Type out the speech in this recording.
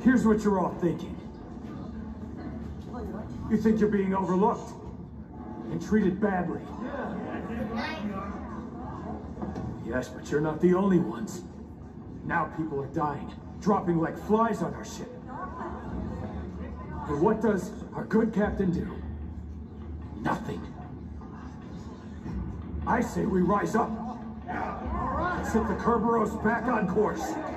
Here's what you're all thinking. You think you're being overlooked and treated badly. Yes, but you're not the only ones. Now people are dying, dropping like flies on our ship. And what does our good captain do? Nothing. I say we rise up. Set the Kerberos back on course.